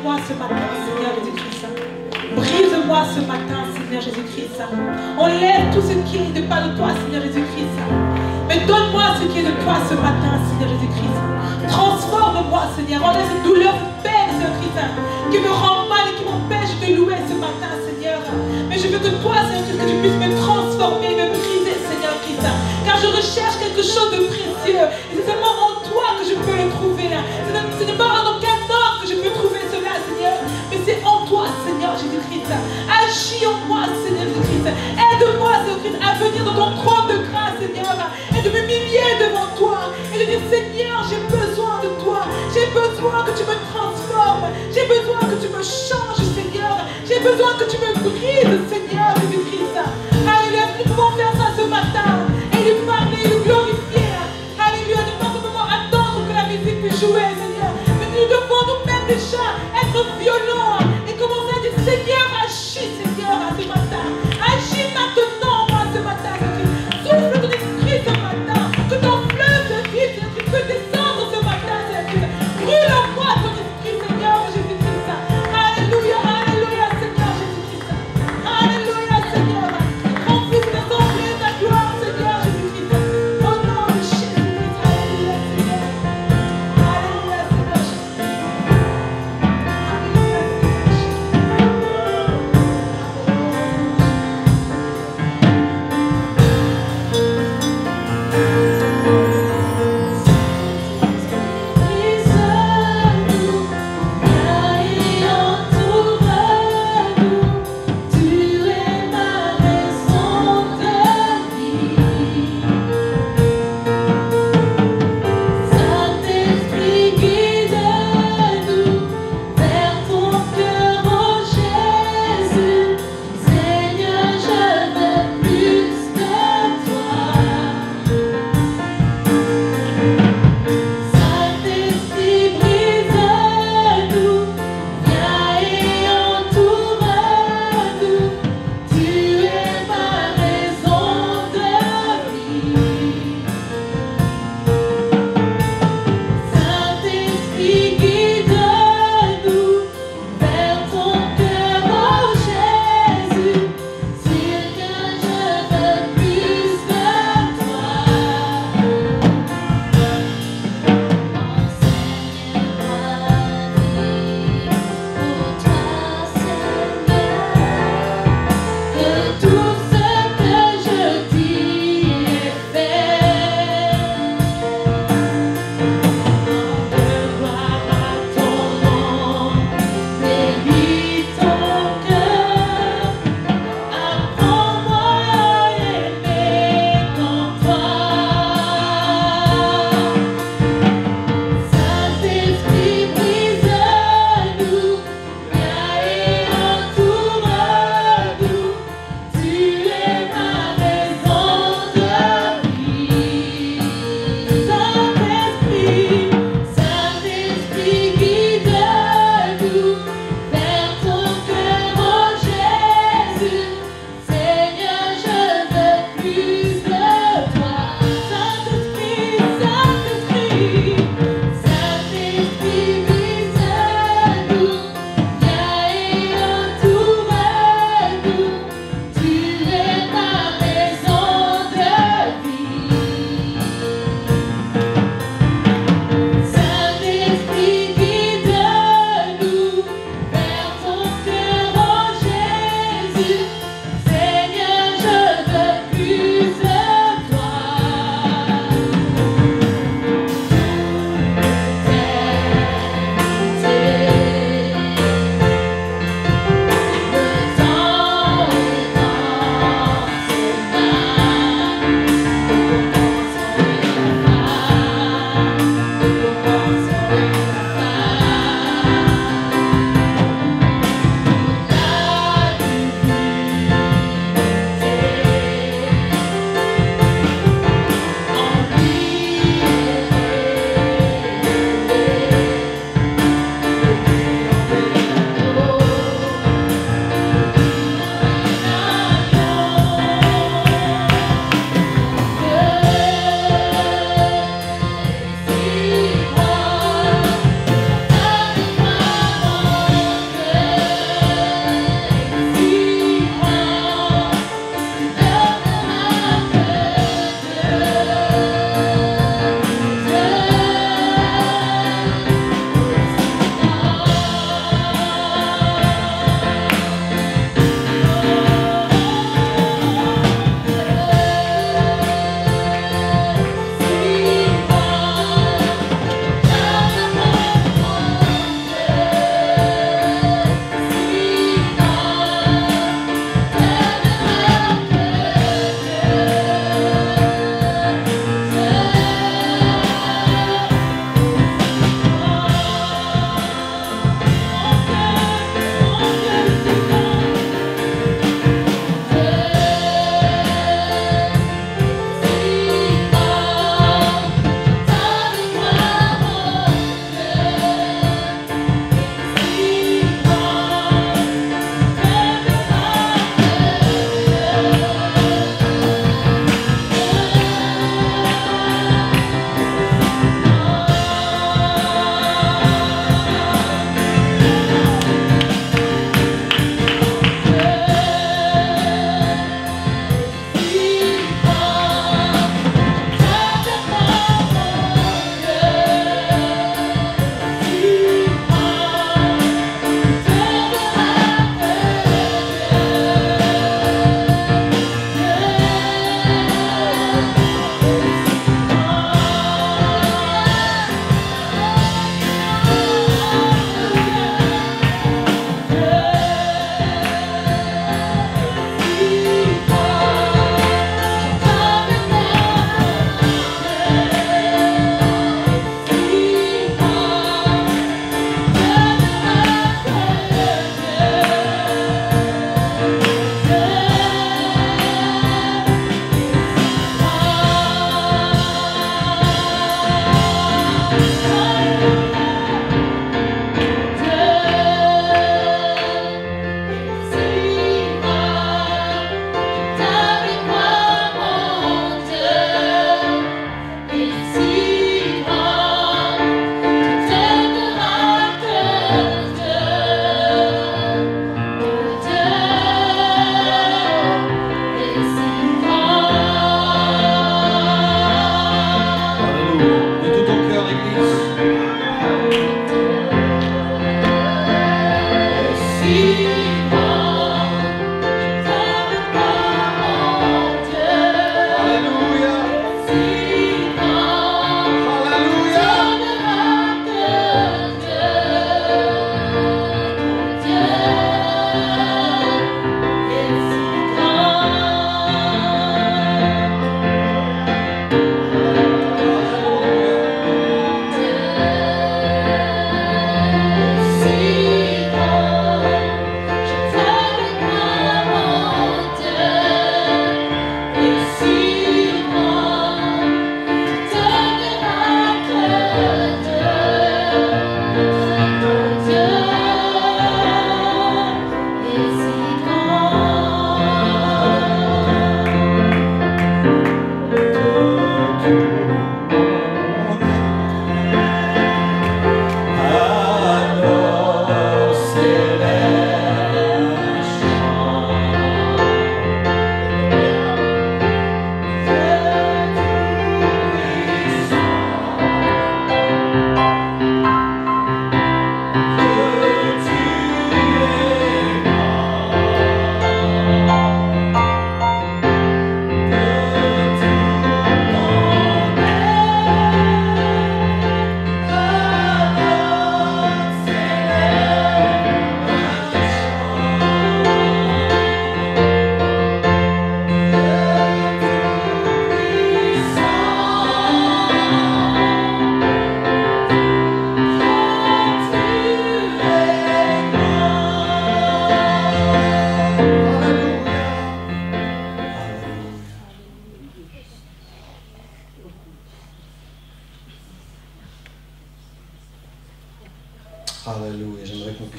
Brise-moi ce matin, Seigneur Jésus-Christ. Brise-moi ce matin, Seigneur Jésus-Christ. Enlève tout ce qui n'est pas de toi, Seigneur Jésus-Christ. Mais donne-moi ce qui est de toi ce matin, Seigneur Jésus-Christ. Transforme-moi, Seigneur. Enlève cette douleur, cette peine, Seigneur Christ, qui me rend mal et qui m'empêche de louer ce matin, Seigneur. Mais je veux que toi, Seigneur Christ, que tu puisses me transformer, me briser, Seigneur Christ. Car je recherche quelque chose de précieux. Et c'est seulement en toi que je peux le trouver. Ce n'est pas en aucun homme que je peux trouver cela, Seigneur. Mais c'est en toi, Seigneur Jésus-Christ. Agis en moi, Seigneur Jésus-Christ. Aide-moi, Seigneur Christ, à venir dans ton trône de grâce, Seigneur. Et de m'humilier devant toi. Et de dire, Seigneur, j'ai besoin de toi. J'ai besoin que tu me transformes. J'ai besoin que tu me changes, Seigneur. J'ai besoin que tu me brises, Seigneur Jésus-Christ. Alléluia, nous pouvons faire ça ce matin. Et lui parler, lui glorifier. Alléluia, ne pas simplement attendre que la musique puisse jouer, Seigneur. Mais nous devons nous-mêmes déjà être violents et commencer à dire, Seigneur, agis, Seigneur, ce matin. Agis maintenant, moi, ce matin. Souffle ton esprit ce matin. Que ton fleuve de vie, Seigneur, tu peux descendre ce matin, Seigneur. Brûle en moi ton esprit, Seigneur Jésus-Christ. Alléluia, alléluia, Seigneur Jésus-Christ. Alléluia, Seigneur. Remplis cette assemblée de ta gloire, Seigneur Jésus-Christ. Au nom de Jésus-Christ, alléluia, Seigneur. Alléluia, Seigneur Jésus-Christ. Alléluia, Seigneur.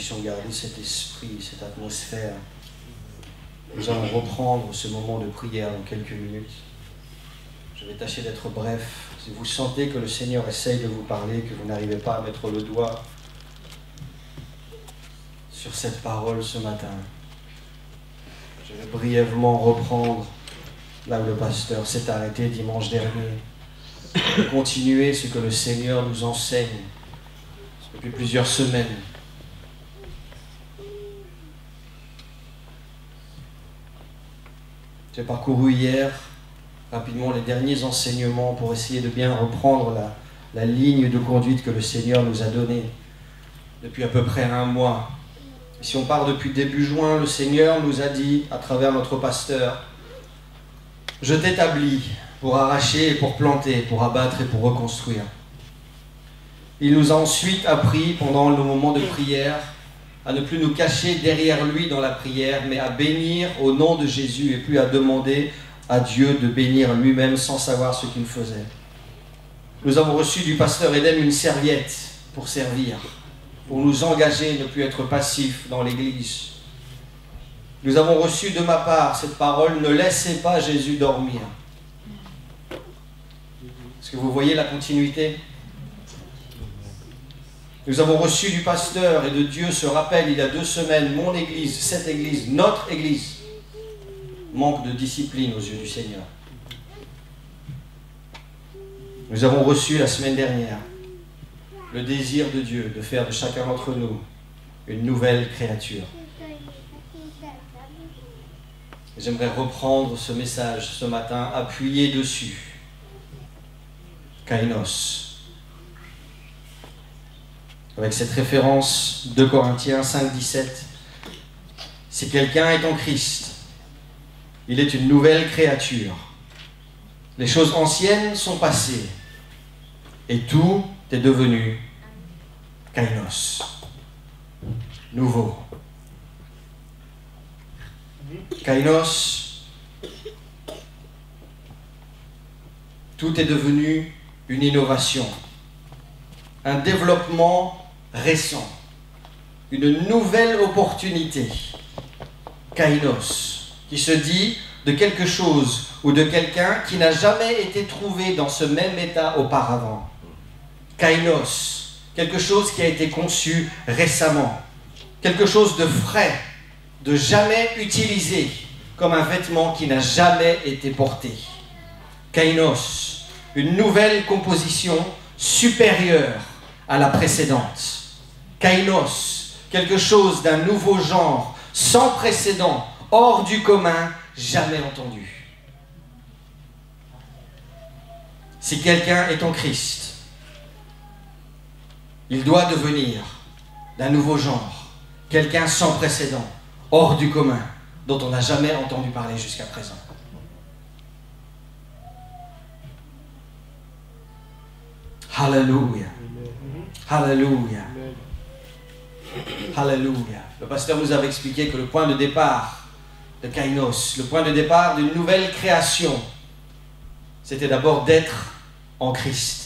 puissions garder cet esprit, cette atmosphère. Nous allons reprendre ce moment de prière dans quelques minutes. Je vais tâcher d'être bref. Si vous sentez que le Seigneur essaye de vous parler, que vous n'arrivez pas à mettre le doigt sur cette parole ce matin, je vais brièvement reprendre là où le pasteur s'est arrêté dimanche dernier et continuer ce que le Seigneur nous enseigne depuis plusieurs semaines. J'ai parcouru hier rapidement les derniers enseignements pour essayer de bien reprendre la ligne de conduite que le Seigneur nous a donnée depuis à peu près un mois. Si on part depuis début juin, le Seigneur nous a dit à travers notre pasteur: je t'établis pour arracher et pour planter, pour abattre et pour reconstruire. Il nous a ensuite appris pendant le moment de prière à ne plus nous cacher derrière lui dans la prière, mais à bénir au nom de Jésus et plus à demander à Dieu de bénir lui-même sans savoir ce qu'il faisait. Nous avons reçu du pasteur Edem une serviette pour servir, pour nous engager, ne plus être passifs dans l'Église. Nous avons reçu de ma part cette parole: ne laissez pas Jésus dormir. Est-ce que vous voyez la continuité? Nous avons reçu du pasteur et de Dieu ce rappel il y a 2 semaines: mon Église, cette Église, notre Église, manque de discipline aux yeux du Seigneur. Nous avons reçu la semaine dernière le désir de Dieu de faire de chacun d'entre nous une nouvelle créature. J'aimerais reprendre ce message ce matin, appuyer dessus. Kainos. Avec cette référence 2 Corinthiens 5, 17. Si quelqu'un est en Christ, il est une nouvelle créature. Les choses anciennes sont passées et tout est devenu Kainos, nouveau. Kainos, tout est devenu une innovation, un développement récent, une nouvelle opportunité. Kainos, qui se dit de quelque chose ou de quelqu'un qui n'a jamais été trouvé dans ce même état auparavant. Kainos, quelque chose qui a été conçu récemment, quelque chose de frais, de jamais utilisé, comme un vêtement qui n'a jamais été porté. Kainos, une nouvelle composition supérieure à la précédente. Kainos, quelque chose d'un nouveau genre, sans précédent, hors du commun, jamais entendu. Si quelqu'un est en Christ, il doit devenir d'un nouveau genre, quelqu'un sans précédent, hors du commun, dont on n'a jamais entendu parler jusqu'à présent. Alléluia. Alléluia. Alléluia. Le pasteur nous avait expliqué que le point de départ de Kainos, le point de départ d'une nouvelle création, c'était d'abord d'être en Christ.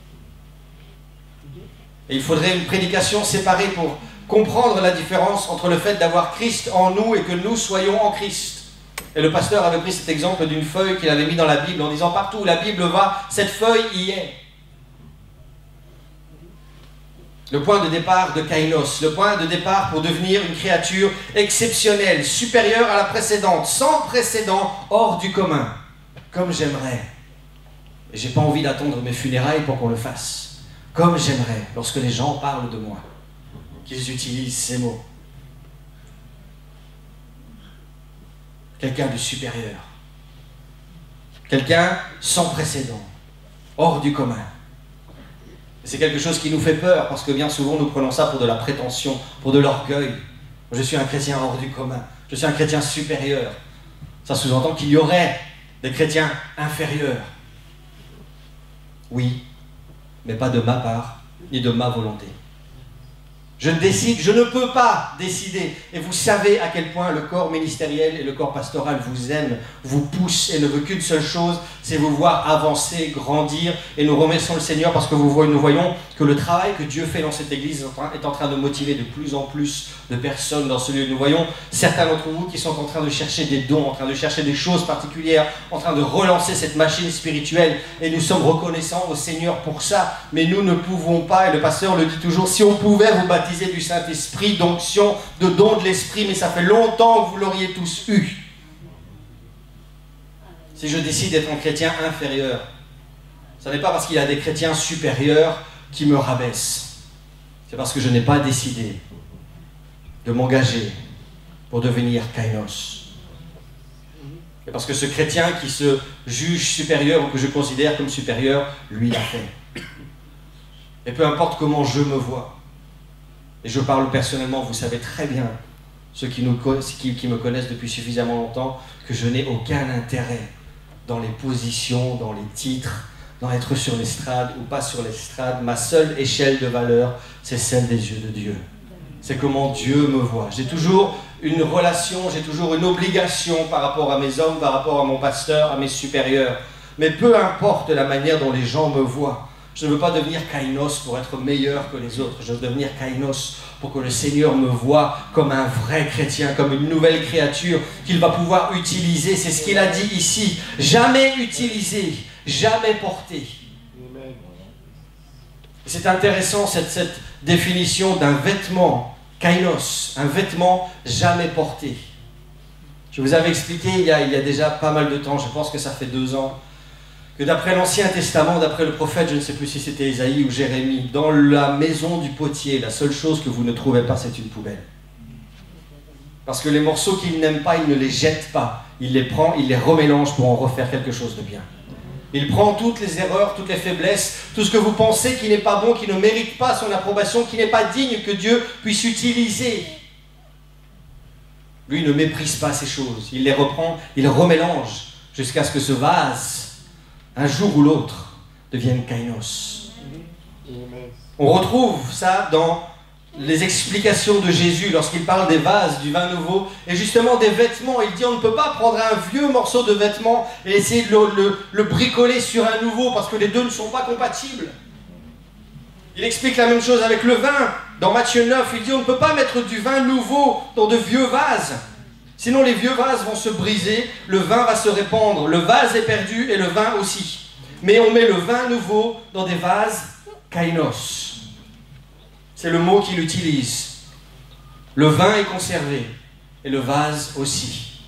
Et il faudrait une prédication séparée pour comprendre la différence entre le fait d'avoir Christ en nous et que nous soyons en Christ. Et le pasteur avait pris cet exemple d'une feuille qu'il avait mis dans la Bible en disant: partout où la Bible va, cette feuille y est. Le point de départ de Kainos, le point de départ pour devenir une créature exceptionnelle, supérieure à la précédente, sans précédent, hors du commun, comme j'aimerais. Et j'ai pas envie d'attendre mes funérailles pour qu'on le fasse. Comme j'aimerais, lorsque les gens parlent de moi, qu'ils utilisent ces mots. Quelqu'un de supérieur. Quelqu'un sans précédent, hors du commun. C'est quelque chose qui nous fait peur, parce que bien souvent nous prenons ça pour de la prétention, pour de l'orgueil. Je suis un chrétien hors du commun, je suis un chrétien supérieur. Ça sous-entend qu'il y aurait des chrétiens inférieurs. Oui, mais pas de ma part, ni de ma volonté. Je décide, je ne peux pas décider. Et vous savez à quel point le corps ministériel et le corps pastoral vous aiment, vous poussent et ne veut qu'une seule chose, c'est vous voir avancer, grandir. Et nous remercions le Seigneur parce que nous voyons que le travail que Dieu fait dans cette église est en train de motiver de plus en plus de personnes dans ce lieu. Nous voyons certains d'entre vous qui sont en train de chercher des dons, en train de chercher des choses particulières, en train de relancer cette machine spirituelle. Et nous sommes reconnaissants au Seigneur pour ça. Mais nous ne pouvons pas, et le pasteur le dit toujours, si on pouvait vous baptiser du Saint-Esprit, d'onction, de don de l'Esprit, mais ça fait longtemps que vous l'auriez tous eu. Si je décide d'être un chrétien inférieur, ce n'est pas parce qu'il y a des chrétiens supérieurs qui me rabaissent. C'est parce que je n'ai pas décidé de m'engager pour devenir kainos. Et parce que ce chrétien qui se juge supérieur ou que je considère comme supérieur, lui l'a fait. Et peu importe comment je me vois, et je parle personnellement, vous savez très bien, ceux qui me connaissent depuis suffisamment longtemps, que je n'ai aucun intérêt dans les positions, dans les titres, dans être sur l'estrade ou pas sur l'estrade. Ma seule échelle de valeur, c'est celle des yeux de Dieu. C'est comment Dieu me voit. J'ai toujours une relation, j'ai toujours une obligation par rapport à mes hommes, par rapport à mon pasteur, à mes supérieurs. Mais peu importe la manière dont les gens me voient, je ne veux pas devenir kainos pour être meilleur que les autres. Je veux devenir kainos pour que le Seigneur me voie comme un vrai chrétien, comme une nouvelle créature qu'il va pouvoir utiliser. C'est ce qu'il a dit ici. Jamais utilisé, jamais porté. C'est intéressant cette définition d'un vêtement, kainos, un vêtement jamais porté. Je vous avais expliqué il y a déjà pas mal de temps, je pense que ça fait 2 ans, que d'après l'Ancien Testament, d'après le prophète, je ne sais plus si c'était Ésaïe ou Jérémie, dans la maison du potier, la seule chose que vous ne trouvez pas, c'est une poubelle. Parce que les morceaux qu'il n'aime pas, il ne les jette pas. Il les prend, il les remélange pour en refaire quelque chose de bien. Il prend toutes les erreurs, toutes les faiblesses, tout ce que vous pensez qui n'est pas bon, qui ne mérite pas son approbation, qui n'est pas digne que Dieu puisse utiliser. Lui ne méprise pas ces choses. Il les reprend, il remélange jusqu'à ce que ce vase, un jour ou l'autre, devienne kainos. On retrouve ça dans les explications de Jésus lorsqu'il parle des vases, du vin nouveau et justement des vêtements. Il dit on ne peut pas prendre un vieux morceau de vêtement et essayer de le bricoler sur un nouveau parce que les deux ne sont pas compatibles. Il explique la même chose avec le vin. Dans Matthieu 9, il dit on ne peut pas mettre du vin nouveau dans de vieux vases. Sinon les vieux vases vont se briser, le vin va se répandre, le vase est perdu et le vin aussi. Mais on met le vin nouveau dans des vases kainos. C'est le mot qu'il utilise. Le vin est conservé et le vase aussi.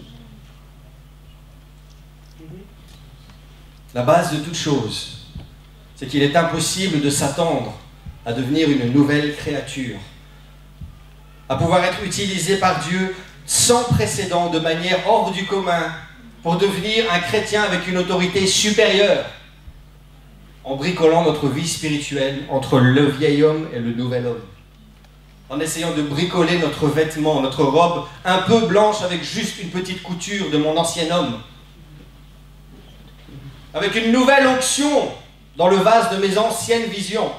La base de toute chose, c'est qu'il est impossible de s'attendre à devenir une nouvelle créature, à pouvoir être utilisé par Dieu sans précédent, de manière hors du commun, pour devenir un chrétien avec une autorité supérieure, en bricolant notre vie spirituelle entre le vieil homme et le nouvel homme, en essayant de bricoler notre vêtement, notre robe un peu blanche avec juste une petite couture de mon ancien homme, avec une nouvelle onction dans le vase de mes anciennes visions.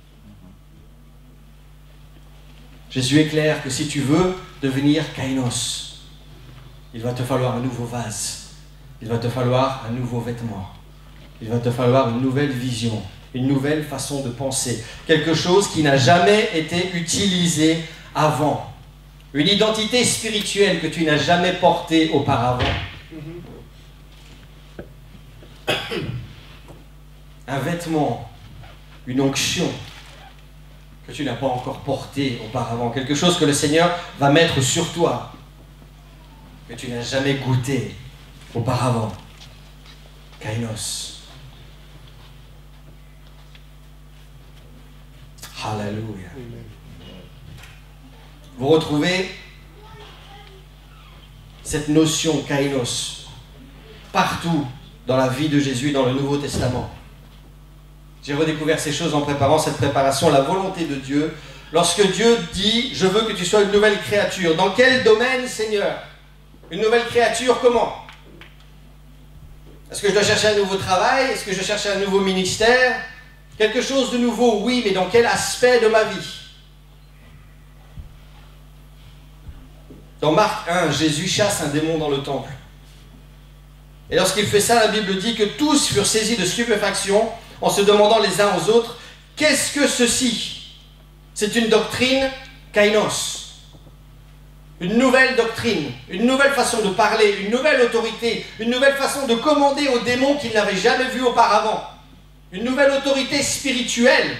Jésus est clair que si tu veux devenir kainos, il va te falloir un nouveau vase, il va te falloir un nouveau vêtement, il va te falloir une nouvelle vision, une nouvelle façon de penser, quelque chose qui n'a jamais été utilisé avant, une identité spirituelle que tu n'as jamais portée auparavant, un vêtement, une onction que tu n'as pas encore porté auparavant, quelque chose que le Seigneur va mettre sur toi, que tu n'as jamais goûté auparavant. Kainos. Alléluia. Vous retrouvez cette notion kainos partout dans la vie de Jésus dans le Nouveau Testament. J'ai redécouvert ces choses en préparant cette préparation, la volonté de Dieu. Lorsque Dieu dit « Je veux que tu sois une nouvelle créature », dans quel domaine, Seigneur? Une nouvelle créature, comment? Est-ce que je dois chercher un nouveau travail? Est-ce que je cherche un nouveau ministère? Quelque chose de nouveau, oui, mais dans quel aspect de ma vie? Dans Marc 1, Jésus chasse un démon dans le temple. Et lorsqu'il fait ça, la Bible dit que tous furent saisis de stupéfaction en se demandant les uns aux autres, qu'est-ce que ceci? C'est une doctrine kainos. Une nouvelle doctrine, une nouvelle façon de parler, une nouvelle autorité, une nouvelle façon de commander aux démons qu'ils n'avaient jamais vus auparavant. Une nouvelle autorité spirituelle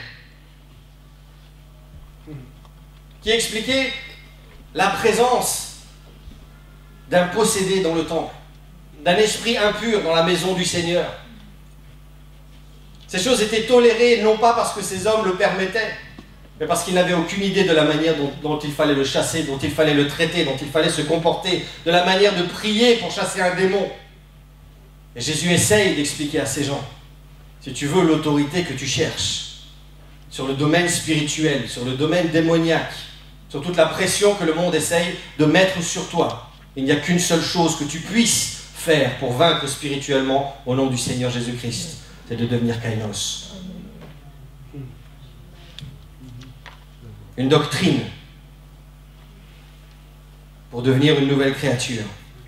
qui expliquait la présence d'un possédé dans le temple, d'un esprit impur dans la maison du Seigneur. Ces choses étaient tolérées non pas parce que ces hommes le permettaient, mais parce qu'ils n'avaient aucune idée de la manière dont il fallait le chasser, dont il fallait le traiter, dont il fallait se comporter, de la manière de prier pour chasser un démon. Et Jésus essaye d'expliquer à ces gens, si tu veux l'autorité que tu cherches, sur le domaine spirituel, sur le domaine démoniaque, sur toute la pression que le monde essaye de mettre sur toi, il n'y a qu'une seule chose que tu puisses faire pour vaincre spirituellement au nom du Seigneur Jésus-Christ, c'est de devenir kainos. Une doctrine pour devenir une nouvelle créature.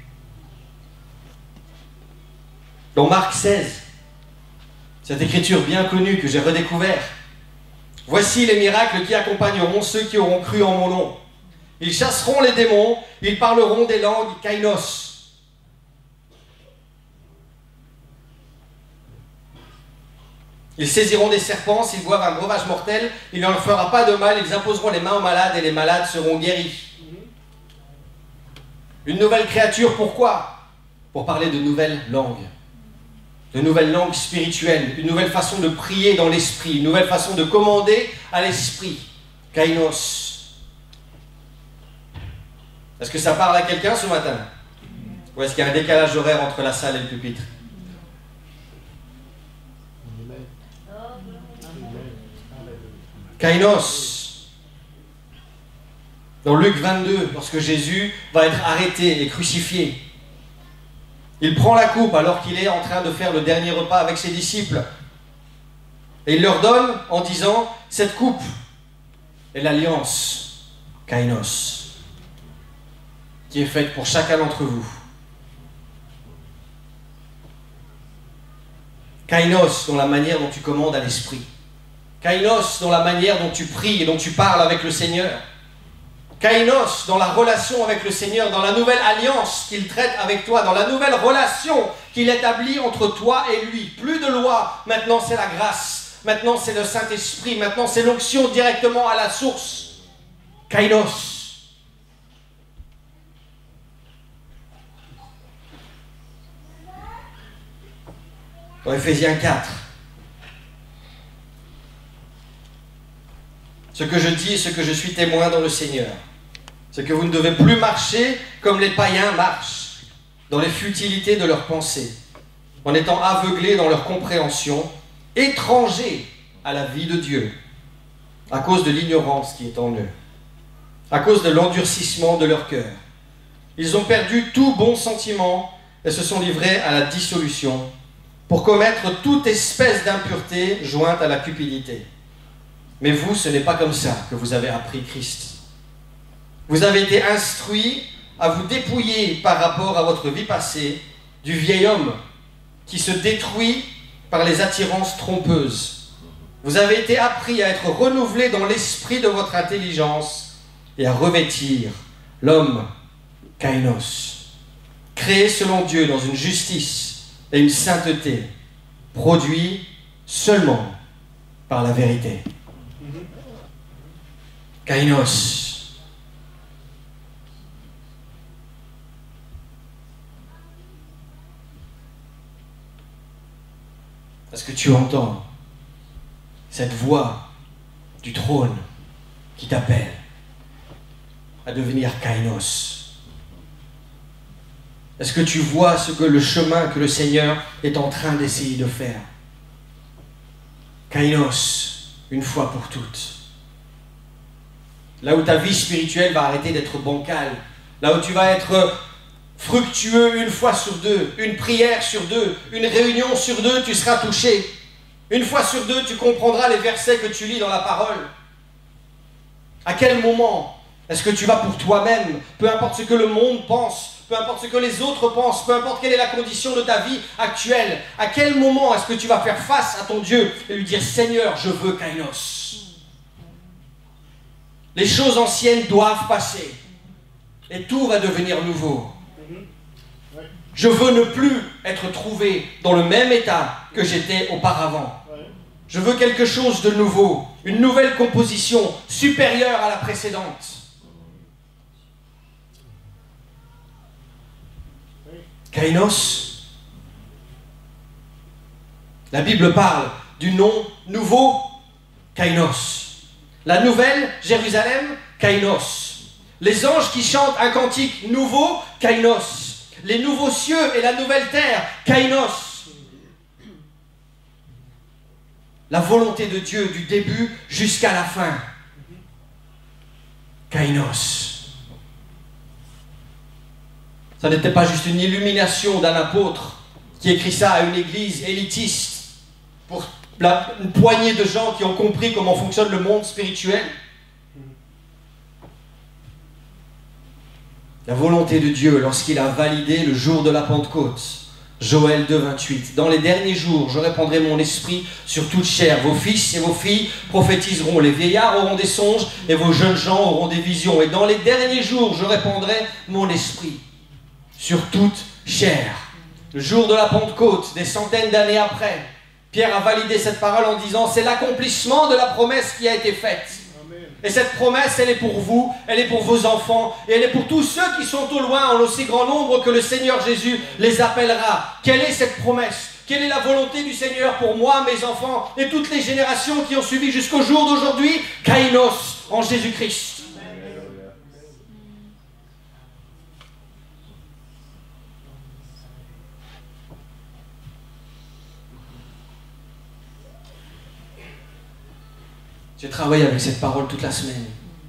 Dans Marc 16, cette écriture bien connue que j'ai redécouvert, voici les miracles qui accompagneront ceux qui auront cru en mon nom. Ils chasseront les démons, ils parleront des langues kainos. Ils saisiront des serpents, s'ils boivent un breuvage mortel, il ne leur fera pas de mal, ils imposeront les mains aux malades et les malades seront guéris. Une nouvelle créature, pourquoi? Pour parler de nouvelles langues spirituelles, une nouvelle façon de prier dans l'esprit, une nouvelle façon de commander à l'esprit. Kainos. Est-ce que ça parle à quelqu'un ce matin? Ou est-ce qu'il y a un décalage horaire entre la salle et le pupitre? Kainos. Dans Luc 22, lorsque Jésus va être arrêté et crucifié, il prend la coupe alors qu'il est en train de faire le dernier repas avec ses disciples. Et il leur donne en disant, cette coupe est l'alliance, kainos, qui est faite pour chacun d'entre vous. Kainos dans la manière dont tu commandes à l'esprit. Kainos dans la manière dont tu pries et dont tu parles avec le Seigneur. Kainos dans la relation avec le Seigneur, dans la nouvelle alliance qu'il traite avec toi, dans la nouvelle relation qu'il établit entre toi et lui. Plus de loi, maintenant c'est la grâce, maintenant c'est le Saint-Esprit, maintenant c'est l'onction directement à la source. Kainos. Dans Éphésiens 4, ce que je dis et ce que je suis témoin dans le Seigneur, c'est que vous ne devez plus marcher comme les païens marchent, dans les futilités de leurs pensées, en étant aveuglés dans leur compréhension, étrangers à la vie de Dieu, à cause de l'ignorance qui est en eux, à cause de l'endurcissement de leur cœur. Ils ont perdu tout bon sentiment et se sont livrés à la dissolution, pour commettre toute espèce d'impureté jointe à la cupidité. Mais vous, ce n'est pas comme ça que vous avez appris Christ. Vous avez été instruits à vous dépouiller par rapport à votre vie passée du vieil homme qui se détruit par les attirances trompeuses. Vous avez été appris à être renouvelés dans l'esprit de votre intelligence et à revêtir l'homme kainos, créé selon Dieu dans une justice et une sainteté, produit seulement par la vérité. Kainos. Est-ce que tu entends cette voix du trône qui t'appelle à devenir kainos? Est-ce que tu vois le chemin que le Seigneur est en train d'essayer de faire? Kainos, une fois pour toutes. Là où ta vie spirituelle va arrêter d'être bancale, là où tu vas être fructueux une fois sur deux, une prière sur deux, une réunion sur deux, tu seras touché. Une fois sur deux, tu comprendras les versets que tu lis dans la parole. À quel moment Est-ce que tu vas pour toi-même, peu importe ce que le monde pense, peu importe ce que les autres pensent, peu importe quelle est la condition de ta vie actuelle, à quel moment est-ce que tu vas faire face à ton Dieu et lui dire « Seigneur, je veux Kainos ». Les choses anciennes doivent passer et tout va devenir nouveau. Je veux ne plus être trouvé dans le même état que j'étais auparavant. Je veux quelque chose de nouveau, une nouvelle composition supérieure à la précédente. Kainos. La Bible parle du nom nouveau, Kainos. La nouvelle Jérusalem, Kainos. Les anges qui chantent un cantique nouveau, Kainos. Les nouveaux cieux et la nouvelle terre, Kainos. La volonté de Dieu du début jusqu'à la fin, Kainos. Ça n'était pas juste une illumination d'un apôtre qui écrit ça à une église élitiste pour une poignée de gens qui ont compris comment fonctionne le monde spirituel. La volonté de Dieu lorsqu'il a validé le jour de la Pentecôte. Joël 2, 28. Dans les derniers jours, je répandrai mon esprit sur toute chair. Vos fils et vos filles prophétiseront. Les vieillards auront des songes et vos jeunes gens auront des visions. Et dans les derniers jours, je répandrai mon esprit sur toute chair. Le jour de la Pentecôte, des centaines d'années après, Pierre a validé cette parole en disant « C'est l'accomplissement de la promesse qui a été faite. » Et cette promesse, elle est pour vous, elle est pour vos enfants, et elle est pour tous ceux qui sont au loin, en aussi grand nombre que le Seigneur Jésus les appellera. Quelle est cette promesse? Quelle est la volonté du Seigneur pour moi, mes enfants, et toutes les générations qui ont suivi jusqu'au jour d'aujourd'hui? Kainos en Jésus-Christ. J'ai travaillé avec cette parole toute la semaine.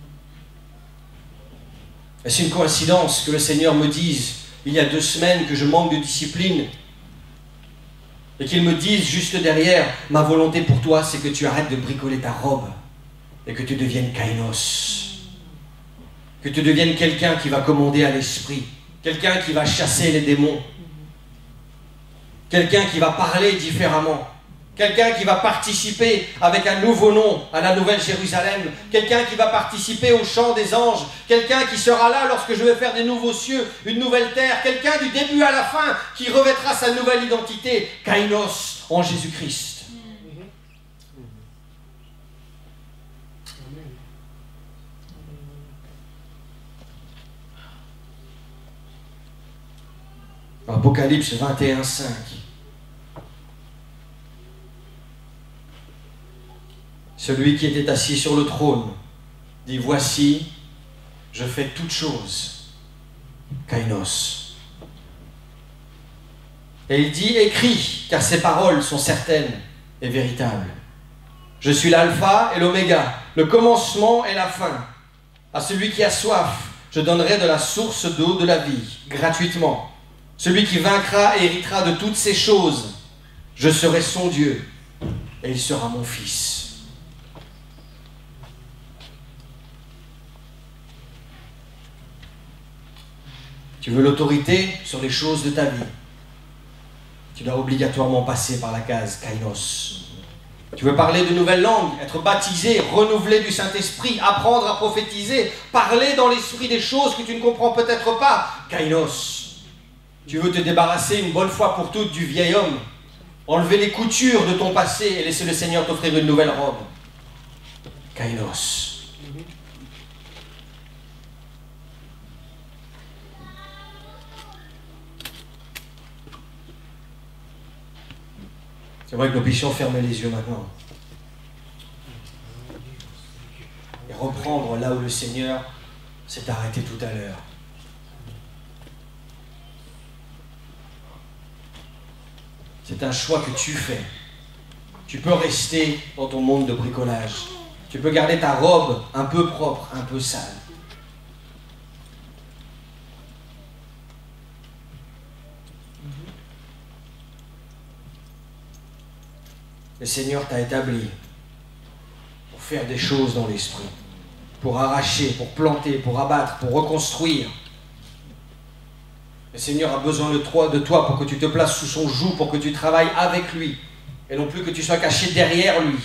Est-ce une coïncidence que le Seigneur me dise, il y a 2 semaines, que je manque de discipline et qu'il me dise juste derrière, ma volonté pour toi, c'est que tu arrêtes de bricoler ta robe et que tu deviennes Kainos. Que tu deviennes quelqu'un qui va commander à l'esprit, quelqu'un qui va chasser les démons, quelqu'un qui va parler différemment. Quelqu'un qui va participer avec un nouveau nom à la Nouvelle Jérusalem. Quelqu'un qui va participer au chant des anges. Quelqu'un qui sera là lorsque je vais faire des nouveaux cieux, une nouvelle terre. Quelqu'un du début à la fin qui revêtra sa nouvelle identité. Kainos en Jésus-Christ. Apocalypse 21, 5. Celui qui était assis sur le trône dit « Voici, je fais toutes choses. » Kainos. Et il dit « Écris, car ces paroles sont certaines et véritables. Je suis l'alpha et l'oméga, le commencement et la fin. À celui qui a soif, je donnerai de la source d'eau de la vie, gratuitement. Celui qui vaincra héritera de toutes ces choses. Je serai son Dieu et il sera mon fils. » Tu veux l'autorité sur les choses de ta vie. Tu dois obligatoirement passer par la case Kainos. Tu veux parler de nouvelles langues, être baptisé, renouvelé du Saint-Esprit, apprendre à prophétiser, parler dans l'esprit des choses que tu ne comprends peut-être pas. Kainos. Tu veux te débarrasser une bonne fois pour toutes du vieil homme, enlever les coutures de ton passé et laisser le Seigneur t'offrir une nouvelle robe. Kainos. C'est vrai que nous puissions fermer les yeux maintenant et reprendre là où le Seigneur s'est arrêté tout à l'heure. C'est un choix que tu fais. Tu peux rester dans ton monde de bricolage. Tu peux garder ta robe un peu propre, un peu sale. Le Seigneur t'a établi pour faire des choses dans l'esprit. pour arracher, pour planter, pour abattre, pour reconstruire. Le Seigneur a besoin de toi pour que tu te places sous son joug, pour que tu travailles avec lui, et non plus que tu sois caché derrière lui.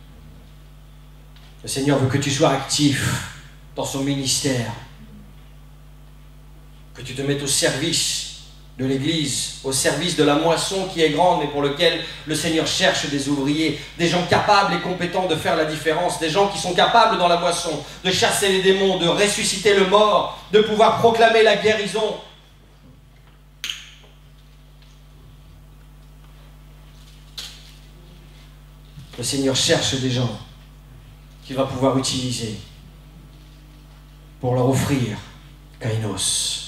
Le Seigneur veut que tu sois actif dans son ministère, que tu te mettes au service de l'Église, au service de la moisson qui est grande et pour lequel le Seigneur cherche des ouvriers, des gens capables et compétents de faire la différence, des gens qui sont capables dans la moisson de chasser les démons, de ressusciter le mort, de pouvoir proclamer la guérison. Le Seigneur cherche des gens qu'il va pouvoir utiliser pour leur offrir Kainos.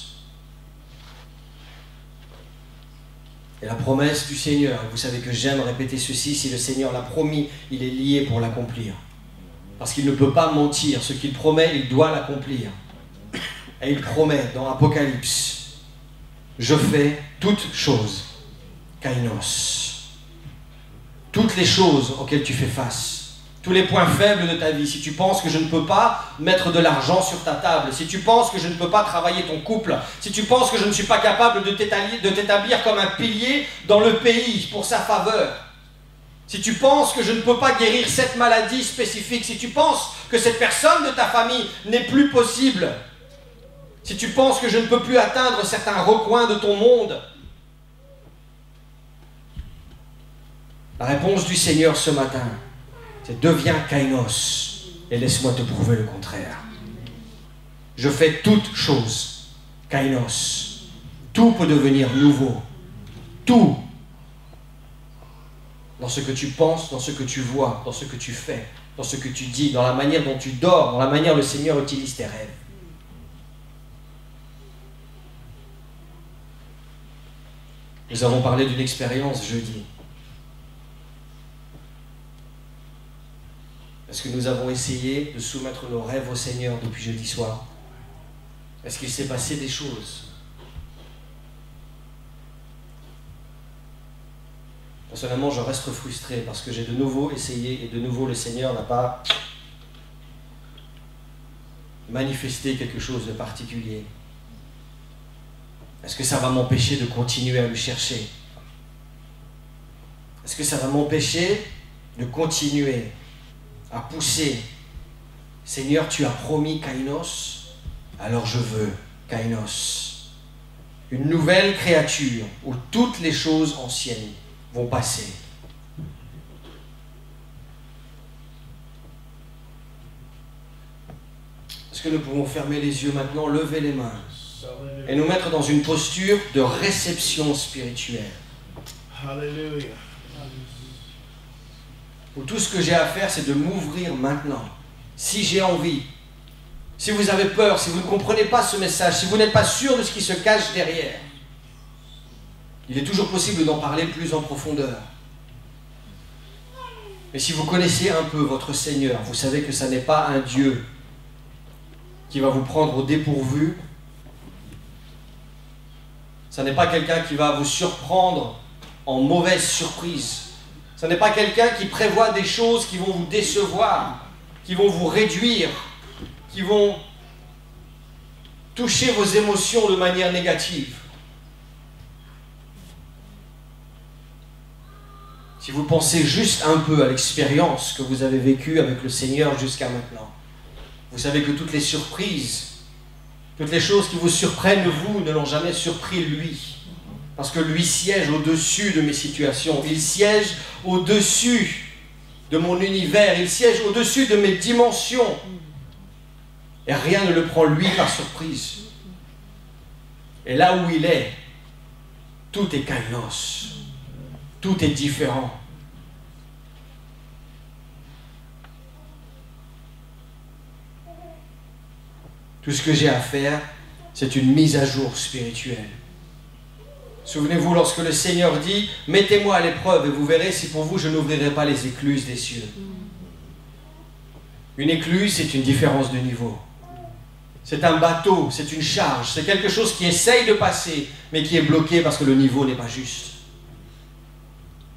Et la promesse du Seigneur, vous savez que j'aime répéter ceci, si le Seigneur l'a promis, il est lié pour l'accomplir. Parce qu'il ne peut pas mentir, ce qu'il promet, il doit l'accomplir. Et il promet dans Apocalypse, je fais toutes choses, Kainos. Toutes les choses auxquelles tu fais face, tous les points faibles de ta vie, si tu penses que je ne peux pas mettre de l'argent sur ta table, si tu penses que je ne peux pas travailler ton couple, si tu penses que je ne suis pas capable de t'établir comme un pilier dans le pays pour sa faveur, si tu penses que je ne peux pas guérir cette maladie spécifique, si tu penses que cette personne de ta famille n'est plus possible, si tu penses que je ne peux plus atteindre certains recoins de ton monde, la réponse du Seigneur ce matin, c'est deviens Kainos et laisse-moi te prouver le contraire. Je fais toutes choses, Kainos. Tout peut devenir nouveau. Tout. Dans ce que tu penses, dans ce que tu vois, dans ce que tu fais, dans ce que tu dis, dans la manière dont tu dors, dans la manière dont le Seigneur utilise tes rêves. Nous avons parlé d'une expérience jeudi. Est-ce que nous avons essayé de soumettre nos rêves au Seigneur depuis jeudi soir? Est-ce qu'il s'est passé des choses? Personnellement, je reste frustré parce que j'ai de nouveau essayé et de nouveau le Seigneur n'a pas manifesté quelque chose de particulier. Est-ce que ça va m'empêcher de continuer à le chercher? Est-ce que ça va m'empêcher de continuer à pousser? Seigneur, tu as promis Kainos, alors je veux Kainos. Une nouvelle créature où toutes les choses anciennes vont passer. Est-ce que nous pouvons fermer les yeux maintenant, lever les mains et nous mettre dans une posture de réception spirituelle? Hallelujah. Où tout ce que j'ai à faire, c'est de m'ouvrir maintenant. Si j'ai envie, si vous avez peur, si vous ne comprenez pas ce message, si vous n'êtes pas sûr de ce qui se cache derrière, il est toujours possible d'en parler plus en profondeur. Mais si vous connaissez un peu votre Seigneur, vous savez que ça n'est pas un Dieu qui va vous prendre au dépourvu. Ça n'est pas quelqu'un qui va vous surprendre en mauvaise surprise. Ce n'est pas quelqu'un qui prévoit des choses qui vont vous décevoir, qui vont vous réduire, qui vont toucher vos émotions de manière négative. Si vous pensez juste un peu à l'expérience que vous avez vécue avec le Seigneur jusqu'à maintenant, vous savez que toutes les surprises, toutes les choses qui vous surprennent, vous, ne l'ont jamais surpris lui. Parce que lui siège au-dessus de mes situations, il siège au-dessus de mon univers, il siège au-dessus de mes dimensions. Et rien ne le prend lui par surprise. Et là où il est, tout est Kainos, tout est différent. Tout ce que j'ai à faire, c'est une mise à jour spirituelle. Souvenez-vous, lorsque le Seigneur dit « Mettez-moi à l'épreuve et vous verrez si pour vous je n'ouvrirai pas les écluses des cieux. » Une écluse, c'est une différence de niveau. C'est un bateau, c'est une charge, c'est quelque chose qui essaye de passer, mais qui est bloqué parce que le niveau n'est pas juste.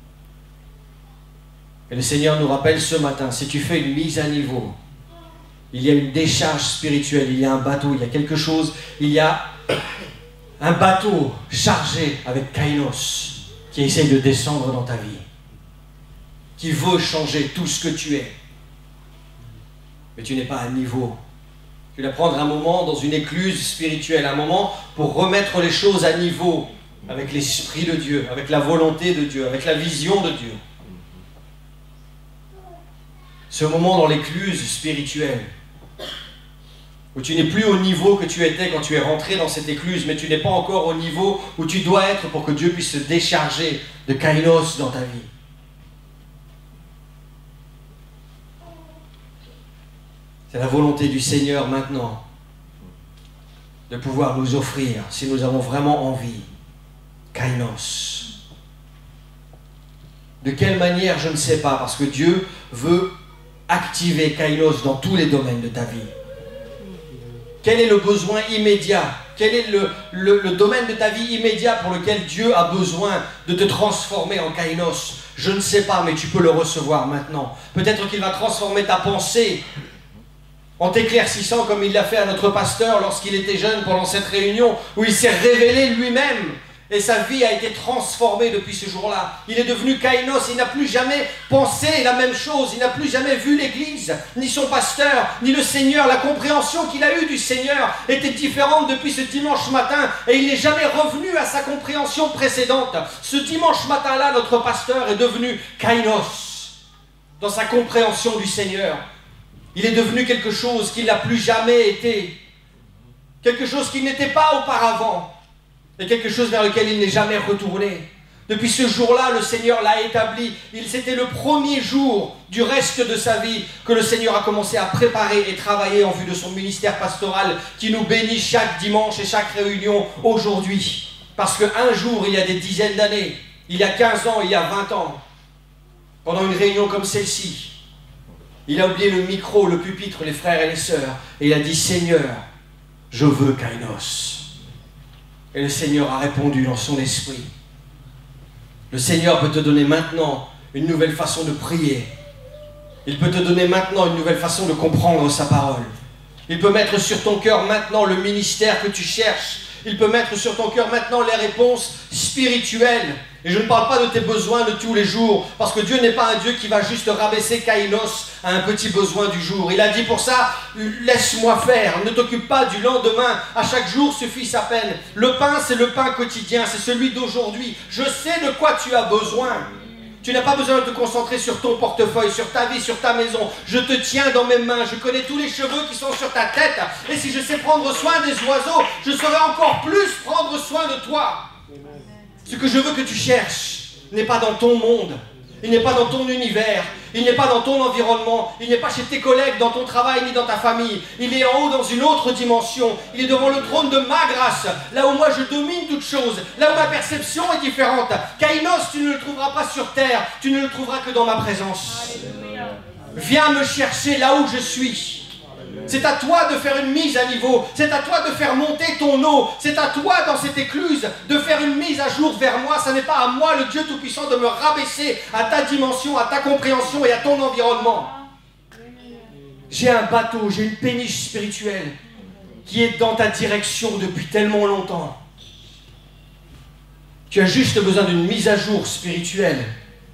Et le Seigneur nous rappelle ce matin, si tu fais une mise à niveau, Il y a une décharge spirituelle, il y a un bateau, il y a quelque chose, il y a un bateau chargé avec Kainos qui essaye de descendre dans ta vie, qui veut changer tout ce que tu es. Mais tu n'es pas à niveau. Tu dois prendre un moment dans une écluse spirituelle, un moment pour remettre les choses à niveau avec l'Esprit de Dieu, avec la volonté de Dieu, avec la vision de Dieu. Ce moment dans l'écluse spirituelle, où tu n'es plus au niveau que tu étais quand tu es rentré dans cette écluse, mais tu n'es pas encore au niveau où tu dois être pour que Dieu puisse se décharger de Kainos dans ta vie. C'est la volonté du Seigneur maintenant de pouvoir nous offrir, si nous avons vraiment envie, Kainos. De quelle manière, je ne sais pas, parce que Dieu veut activer Kainos dans tous les domaines de ta vie. Quel est le besoin immédiat? Quel est le domaine de ta vie immédiat pour lequel Dieu a besoin de te transformer en Kainos? Je ne sais pas, mais tu peux le recevoir maintenant. Peut-être qu'il va transformer ta pensée en t'éclaircissant comme il l'a fait à notre pasteur lorsqu'il était jeune pendant cette réunion où il s'est révélé lui-même et sa vie a été transformée depuis ce jour-là. Il est devenu Kainos, il n'a plus jamais pensé la même chose, il n'a plus jamais vu l'Église, ni son pasteur, ni le Seigneur. La compréhension qu'il a eue du Seigneur était différente depuis ce dimanche matin et il n'est jamais revenu à sa compréhension précédente. Ce dimanche matin-là, notre pasteur est devenu Kainos dans sa compréhension du Seigneur. Il est devenu quelque chose qu'il n'a plus jamais été, quelque chose qu'il n'était pas auparavant, et quelque chose vers lequel il n'est jamais retourné. Depuis ce jour-là, le Seigneur l'a établi. C'était le premier jour du reste de sa vie que le Seigneur a commencé à préparer et travailler en vue de son ministère pastoral qui nous bénit chaque dimanche et chaque réunion aujourd'hui. Parce qu'un jour, il y a des dizaines d'années, il y a 15 ans, il y a 20 ans, pendant une réunion comme celle-ci, il a oublié le micro, le pupitre, les frères et les sœurs, et il a dit « Seigneur, je veux Kainos ». Et le Seigneur a répondu dans son esprit. Le Seigneur peut te donner maintenant une nouvelle façon de prier. Il peut te donner maintenant une nouvelle façon de comprendre sa parole. Il peut mettre sur ton cœur maintenant le ministère que tu cherches. Il peut mettre sur ton cœur maintenant les réponses spirituelles. Et je ne parle pas de tes besoins de tous les jours, parce que Dieu n'est pas un Dieu qui va juste rabaisser Kainos à un petit besoin du jour. Il a dit pour ça, laisse-moi faire, ne t'occupe pas du lendemain, à chaque jour suffit sa peine. Le pain, c'est le pain quotidien, c'est celui d'aujourd'hui. Je sais de quoi tu as besoin. Tu n'as pas besoin de te concentrer sur ton portefeuille, sur ta vie, sur ta maison. Je te tiens dans mes mains, je connais tous les cheveux qui sont sur ta tête. Et si je sais prendre soin des oiseaux, je saurai encore plus prendre soin de toi. Ce que je veux que tu cherches n'est pas dans ton monde, il n'est pas dans ton univers, il n'est pas dans ton environnement, il n'est pas chez tes collègues, dans ton travail, ni dans ta famille. Il est en haut dans une autre dimension, il est devant le trône de ma grâce, là où moi je domine toutes choses, là où ma perception est différente. Kainos, tu ne le trouveras pas sur terre, tu ne le trouveras que dans ma présence. Viens me chercher là où je suis. C'est à toi de faire une mise à niveau, c'est à toi de faire monter ton eau, c'est à toi dans cette écluse de faire une mise à jour vers moi. Ce n'est pas à moi, le Dieu Tout-Puissant, de me rabaisser à ta dimension, à ta compréhension et à ton environnement. J'ai un bateau, j'ai une péniche spirituelle qui est dans ta direction depuis tellement longtemps. Tu as juste besoin d'une mise à jour spirituelle.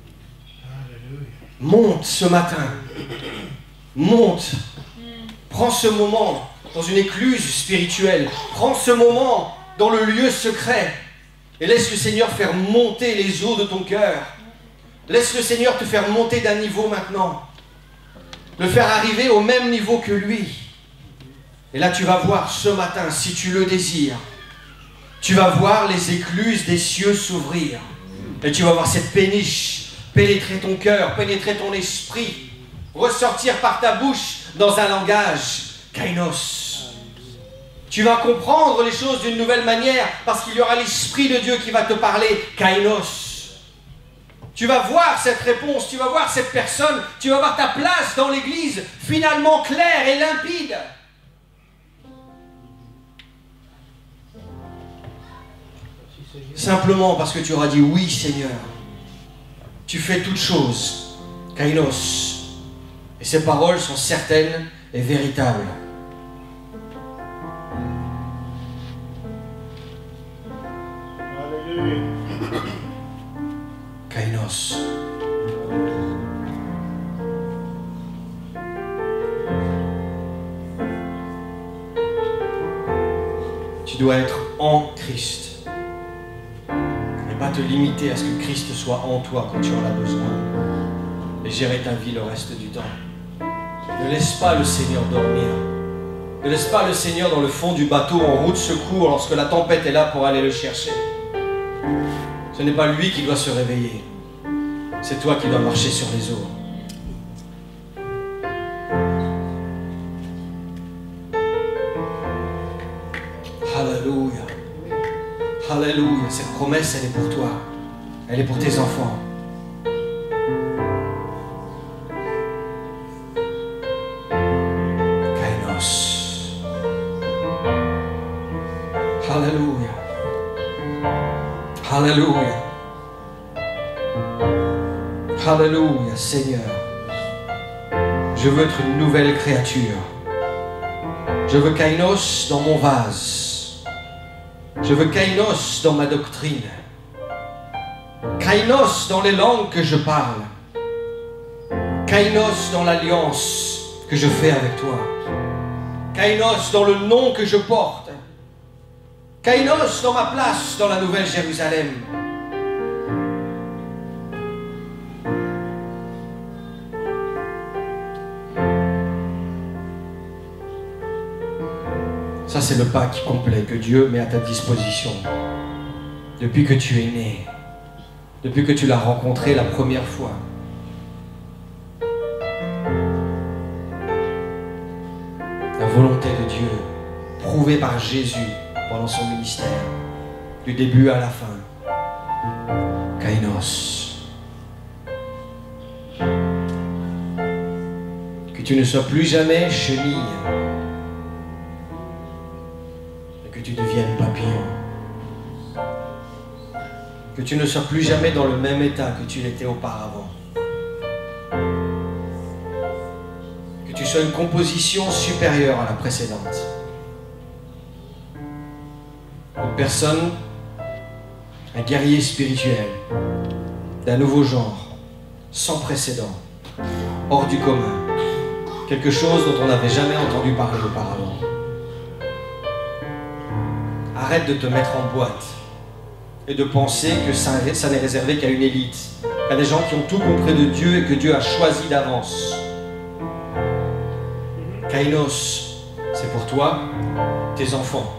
Monte ce matin, monte. Prends ce moment dans une écluse spirituelle. Prends ce moment dans le lieu secret. Et laisse le Seigneur faire monter les eaux de ton cœur. Laisse le Seigneur te faire monter d'un niveau maintenant. Le faire arriver au même niveau que lui. Et là tu vas voir ce matin, si tu le désires, tu vas voir les écluses des cieux s'ouvrir. Et tu vas voir cette péniche pénétrer ton cœur, pénétrer ton esprit, ressortir par ta bouche dans un langage Kainos. Tu vas comprendre les choses d'une nouvelle manière parce qu'il y aura l'Esprit de Dieu qui va te parler Kainos. Tu vas voir cette réponse, tu vas voir cette personne, tu vas voir ta place dans l'Église finalement claire et limpide. Simplement parce que tu auras dit oui Seigneur. Tu fais toutes choses Kainos. Et ces paroles sont certaines est véritable. Hallelujah. Kainos. Tu dois être en Christ. Et pas te limiter à ce que Christ soit en toi quand tu en as besoin. Et gérer ta vie le reste du temps. Ne laisse pas le Seigneur dormir. Ne laisse pas le Seigneur dans le fond du bateau en route secours lorsque la tempête est là pour aller le chercher. Ce n'est pas lui qui doit se réveiller. C'est toi qui dois marcher sur les eaux. Alléluia. Alléluia. Cette promesse, elle est pour toi. Elle est pour tes enfants. Kainos. Alléluia. Alléluia. Alléluia, Seigneur. Je veux être une nouvelle créature. Je veux Kainos dans mon vase. Je veux Kainos dans ma doctrine. Kainos dans les langues que je parle. Kainos dans l'alliance que je fais avec toi. Kainos dans le nom que je porte. Kainos dans ma place dans la Nouvelle Jérusalem. Ça, c'est le pack complet que Dieu met à ta disposition. Depuis que tu es né. Depuis que tu l'as rencontré la première fois. La volonté de Dieu, prouvée par Jésus pendant son ministère, du début à la fin. Kainos. Que tu ne sois plus jamais chenille. Que tu deviennes papillon. Que tu ne sois plus jamais dans le même état que tu l'étais auparavant. Que tu sois une composition supérieure à la précédente. Une personne, un guerrier spirituel, d'un nouveau genre, sans précédent, hors du commun. Quelque chose dont on n'avait jamais entendu parler auparavant. Arrête de te mettre en boîte et de penser que ça n'est réservé qu'à une élite, qu'à des gens qui ont tout compris de Dieu et que Dieu a choisi d'avance. Kainos, c'est pour toi, tes enfants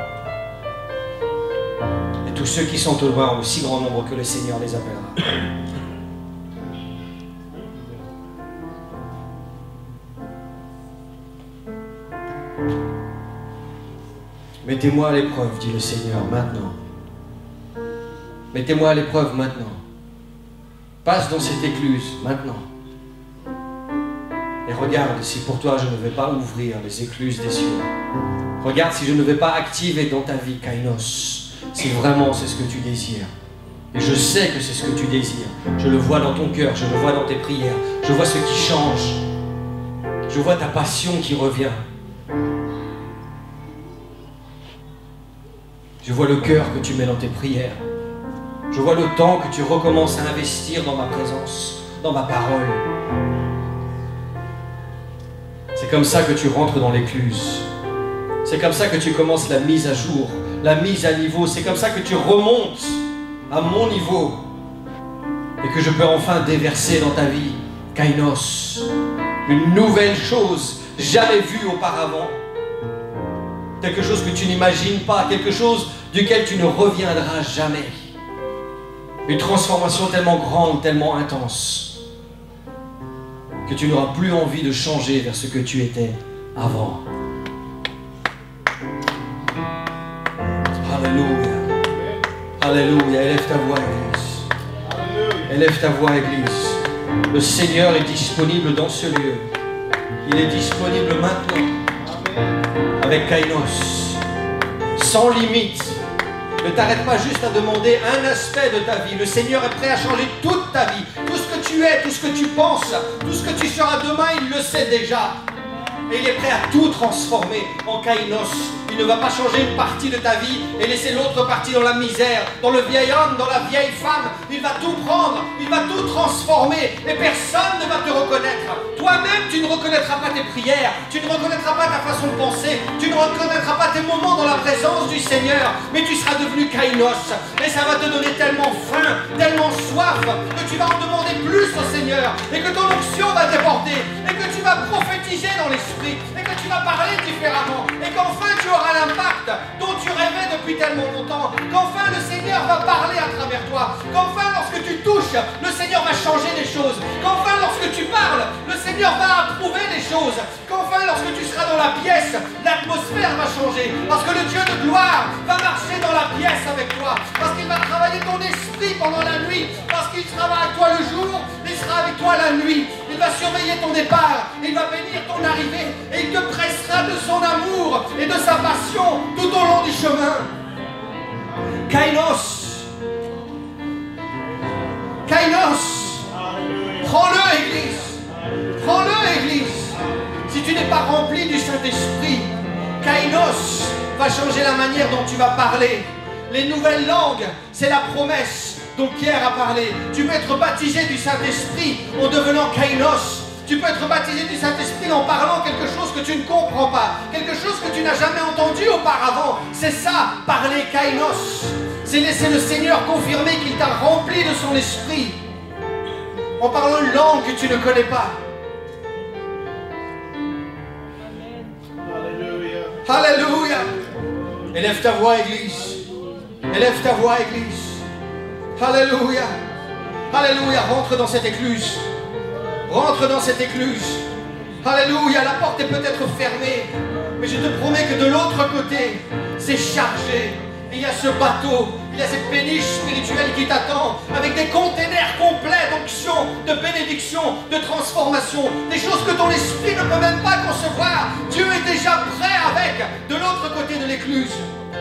et tous ceux qui sont au loin, en aussi grand nombre que le Seigneur les appellera. Mettez-moi à l'épreuve, dit le Seigneur, maintenant. Mettez-moi à l'épreuve maintenant. Passe dans cette écluse, maintenant. Et regarde si pour toi je ne vais pas ouvrir les écluses des cieux. Regarde si je ne vais pas activer dans ta vie, Kainos, si vraiment c'est ce que tu désires. Et je sais que c'est ce que tu désires. Je le vois dans ton cœur, je le vois dans tes prières. Je vois ce qui change. Je vois ta passion qui revient. Je vois le cœur que tu mets dans tes prières. Je vois le temps que tu recommences à investir dans ma présence, dans ma parole. C'est comme ça que tu rentres dans l'écluse. C'est comme ça que tu commences la mise à jour, la mise à niveau. C'est comme ça que tu remontes à mon niveau et que je peux enfin déverser dans ta vie, Kainos, une nouvelle chose jamais vue auparavant. Quelque chose que tu n'imagines pas, quelque chose duquel tu ne reviendras jamais. Une transformation tellement grande, tellement intense, que tu n'auras plus envie de changer vers ce que tu étais avant. Alléluia. Alléluia. Élève ta voix, Église. Élève ta voix, Église. Le Seigneur est disponible dans ce lieu. Il est disponible maintenant. Avec Kainos, sans limite. Ne t'arrête pas juste à demander un aspect de ta vie. Le Seigneur est prêt à changer toute ta vie. Tout ce que tu es, tout ce que tu penses, tout ce que tu seras demain, il le sait déjà. Et il est prêt à tout transformer en kainos. Il ne va pas changer une partie de ta vie et laisser l'autre partie dans la misère, dans le vieil homme, dans la vieille femme. Il va tout prendre, il va tout transformer et personne ne va te reconnaître. Toi-même, tu ne reconnaîtras pas tes prières, tu ne reconnaîtras pas ta façon de penser, tu ne reconnaîtras pas tes moments dans la présence du Seigneur, mais tu seras devenu kainos. Et ça va te donner tellement faim, tellement soif, que tu vas en demander plus au Seigneur et que ton onction va déborder et que tu vas prophétiser dans l'esprit et que tu vas parler différemment et qu'enfin tu auras l'impact dont tu rêvais depuis tellement longtemps, qu'enfin le Seigneur va parler à travers toi, qu'enfin lorsque tu touches, le Seigneur va changer les choses, qu'enfin lorsque tu parles, le Seigneur va approuver les choses, qu'enfin lorsque tu seras dans la pièce, l'atmosphère va changer, parce que le Dieu de gloire va marcher dans la pièce avec toi, parce qu'il va travailler ton esprit pendant la nuit, parce qu'il sera avec toi le jour, il sera avec toi la nuit, il va surveiller ton départ, il va bénir ton arrivée, et il te pressera de son amour et de sa passion tout au long du chemin. Kainos. Kainos. Prends-le, Église. Prends-le, Église. Si tu n'es pas rempli du Saint-Esprit, Kainos va changer la manière dont tu vas parler. Les nouvelles langues, c'est la promesse dont Pierre a parlé. Tu peux être baptisé du Saint-Esprit en devenant Kainos. Tu peux être baptisé du Saint-Esprit en parlant quelque chose que tu ne comprends pas, quelque chose que tu n'as jamais entendu auparavant. C'est ça, parler kainos. C'est laisser le Seigneur confirmer qu'il t'a rempli de son esprit en parlant une langue que tu ne connais pas. Alléluia. Élève ta voix, Église. Élève ta voix, Église. Alléluia. Alléluia. Rentre dans cette écluse. Rentre dans cette écluse. Alléluia, la porte est peut-être fermée, mais je te promets que de l'autre côté, c'est chargé. Et il y a ce bateau, il y a cette péniche spirituelle qui t'attend, avec des containers complets d'onction, de bénédiction, de transformation, des choses que ton esprit ne peut même pas concevoir. Dieu est déjà prêt avec, de l'autre côté de l'écluse.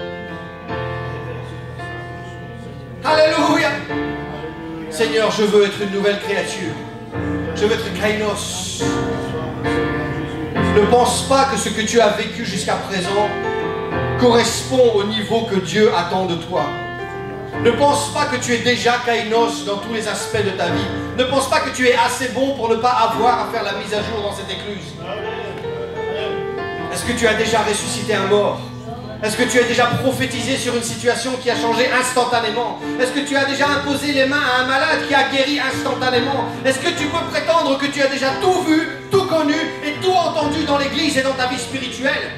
Alléluia. Seigneur, je veux être une nouvelle créature. Je veux être kainos. Ne pense pas que ce que tu as vécu jusqu'à présent correspond au niveau que Dieu attend de toi. Ne pense pas que tu es déjà kainos dans tous les aspects de ta vie. Ne pense pas que tu es assez bon pour ne pas avoir à faire la mise à jour dans cette écluse. Est-ce que tu as déjà ressuscité un mort? Est-ce que tu as déjà prophétisé sur une situation qui a changé instantanément? Est-ce que tu as déjà imposé les mains à un malade qui a guéri instantanément? Est-ce que tu peux prétendre que tu as déjà tout vu, tout connu et tout entendu dans l'église et dans ta vie spirituelle?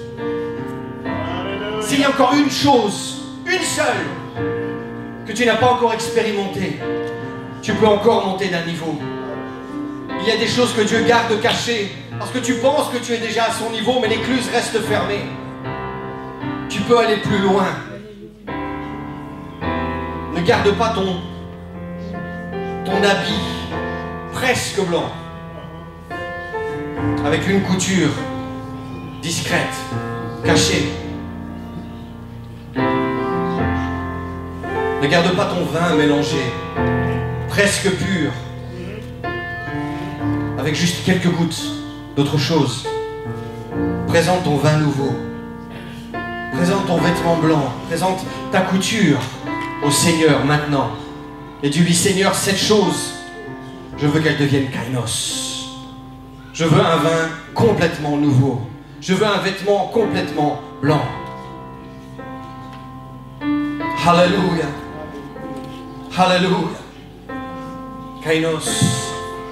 S'il y a encore une chose, une seule, que tu n'as pas encore expérimentée, tu peux encore monter d'un niveau. Il y a des choses que Dieu garde cachées parce que tu penses que tu es déjà à son niveau, mais l'écluse reste fermée. Tu peux aller plus loin. Ne garde pas ton habit presque blanc avec une couture discrète, cachée. Ne garde pas ton vin mélangé, presque pur, avec juste quelques gouttes d'autre chose. Présente ton vin nouveau. Présente ton vêtement blanc, présente ta couture au Seigneur maintenant. Et dis-lui, Seigneur, cette chose, je veux qu'elle devienne kainos. Je veux un vin complètement nouveau. Je veux un vêtement complètement blanc. Alléluia. Alléluia. Kainos.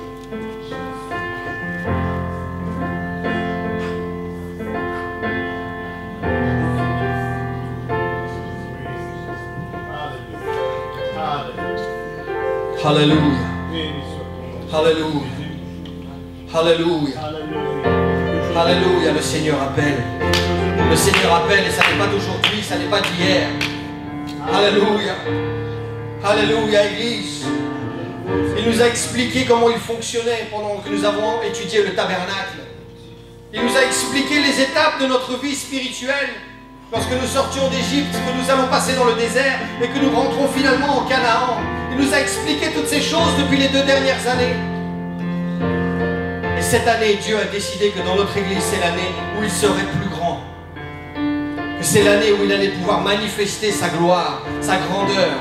Alléluia. Alléluia. Alléluia. Alléluia. Le Seigneur appelle. Le Seigneur appelle et ça n'est pas d'aujourd'hui, ça n'est pas d'hier. Alléluia. Alléluia, Église. Il nous a expliqué comment il fonctionnait pendant que nous avons étudié le tabernacle. Il nous a expliqué les étapes de notre vie spirituelle. Lorsque nous sortions d'Égypte, que nous allons passer dans le désert et que nous rentrons finalement en Canaan. Il nous a expliqué toutes ces choses depuis les 2 dernières années. Et cette année, Dieu a décidé que dans notre église, c'est l'année où il serait plus grand. Que c'est l'année où il allait pouvoir manifester sa gloire, sa grandeur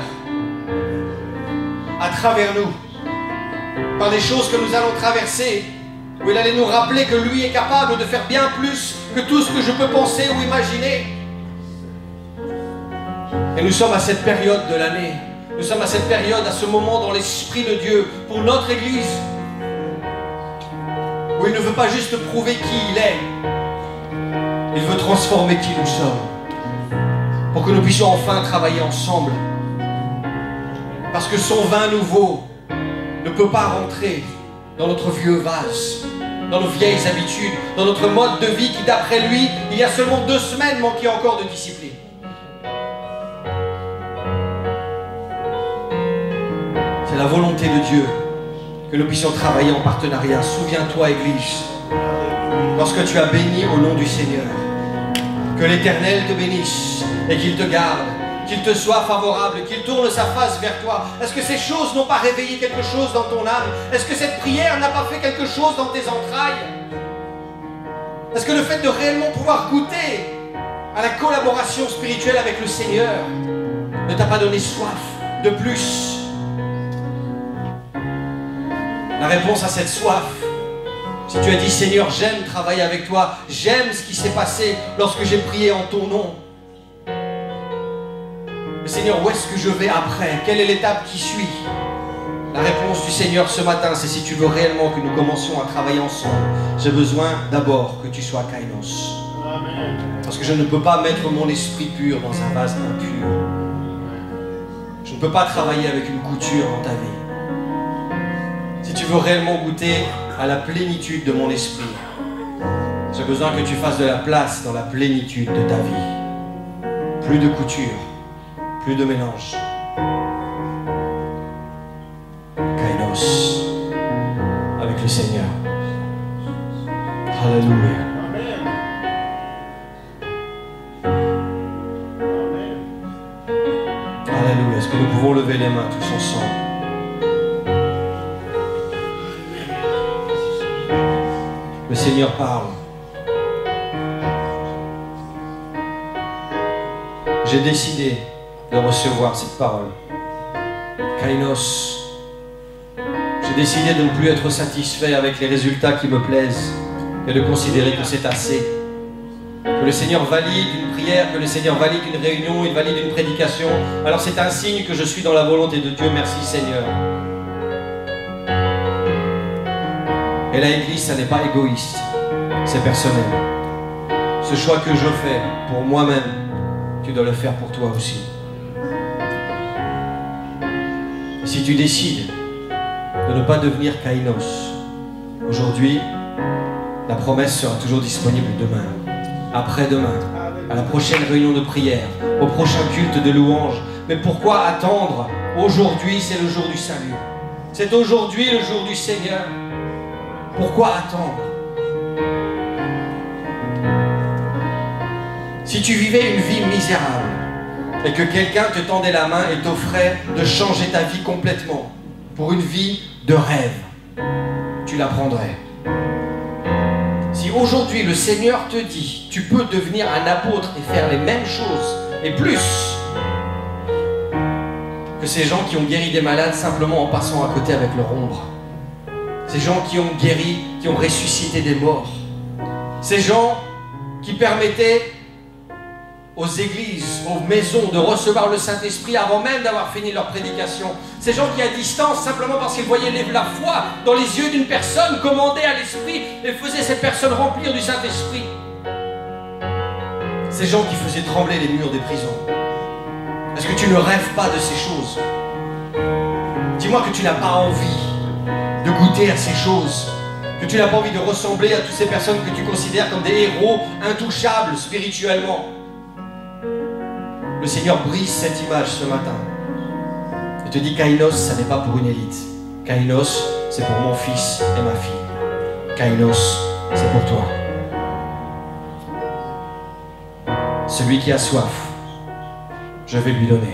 à travers nous, par les choses que nous allons traverser, où il allait nous rappeler que lui est capable de faire bien plus que tout ce que je peux penser ou imaginer. Et nous sommes à cette période de l'année, nous sommes à cette période, à ce moment dans l'Esprit de Dieu, pour notre Église, où il ne veut pas juste prouver qui il est, il veut transformer qui nous sommes, pour que nous puissions enfin travailler ensemble. Parce que son vin nouveau ne peut pas rentrer dans notre vieux vase, dans nos vieilles habitudes, dans notre mode de vie qui, d'après lui, il y a seulement 2 semaines manquait encore de discipline. C'est la volonté de Dieu que nous puissions travailler en partenariat. Souviens-toi, Église, lorsque tu as béni au nom du Seigneur, que l'Éternel te bénisse et qu'il te garde, qu'il te soit favorable, qu'il tourne sa face vers toi. Est-ce que ces choses n'ont pas réveillé quelque chose dans ton âme? Est-ce que cette prière n'a pas fait quelque chose dans tes entrailles? Est-ce que le fait de réellement pouvoir goûter à la collaboration spirituelle avec le Seigneur ne t'a pas donné soif de plus? La réponse à cette soif, si tu as dit Seigneur, j'aime travailler avec toi, j'aime ce qui s'est passé lorsque j'ai prié en ton nom. Mais Seigneur, où est-ce que je vais après? Quelle est l'étape qui suit? La réponse du Seigneur ce matin, c'est si tu veux réellement que nous commencions à travailler ensemble, j'ai besoin d'abord que tu sois Kainos. Amen. Parce que je ne peux pas mettre mon esprit pur dans un vase impur. Je ne peux pas travailler avec une couture dans ta vie. Si tu veux réellement goûter à la plénitude de mon esprit, j'ai besoin que tu fasses de la place dans la plénitude de ta vie. Plus de couture, plus de mélange. Kainos avec le Seigneur. Alléluia. Alléluia. Est-ce que nous pouvons lever les mains tous ensemble? Le Seigneur parle. J'ai décidé de recevoir cette parole. Kainos. J'ai décidé de ne plus être satisfait avec les résultats qui me plaisent et de considérer que c'est assez. Que le Seigneur valide une prière, que le Seigneur valide une réunion, il valide une prédication. Alors c'est un signe que je suis dans la volonté de Dieu. Merci Seigneur. Et la Église, ça n'est pas égoïste, c'est personnel. Ce choix que je fais pour moi-même, tu dois le faire pour toi aussi. Et si tu décides de ne pas devenir Kainos, aujourd'hui, la promesse sera toujours disponible demain, après-demain, à la prochaine réunion de prière, au prochain culte de louange. Mais pourquoi attendre? Aujourd'hui, c'est le jour du salut. C'est aujourd'hui le jour du Seigneur. Pourquoi attendre? Si tu vivais une vie misérable et que quelqu'un te tendait la main et t'offrait de changer ta vie complètement pour une vie de rêve, tu la prendrais. Si aujourd'hui le Seigneur te dit tu peux devenir un apôtre et faire les mêmes choses et plus que ces gens qui ont guéri des malades simplement en passant à côté avec leur ombre, ces gens qui ont guéri, qui ont ressuscité des morts, ces gens qui permettaient aux églises, aux maisons de recevoir le Saint-Esprit avant même d'avoir fini leur prédication, ces gens qui à distance, simplement parce qu'ils voyaient la foi dans les yeux d'une personne, commandaient à l'Esprit et faisaient cette personne remplir du Saint-Esprit, ces gens qui faisaient trembler les murs des prisons. Est-ce que tu ne rêves pas de ces choses? Dis-moi que tu n'as pas envie de goûter à ces choses, que tu n'as pas envie de ressembler à toutes ces personnes que tu considères comme des héros intouchables spirituellement. Le Seigneur brise cette image ce matin et te dit Kainos, ça n'est pas pour une élite. Kainos, c'est pour mon fils et ma fille. Kainos, c'est pour toi. Celui qui a soif, je vais lui donner.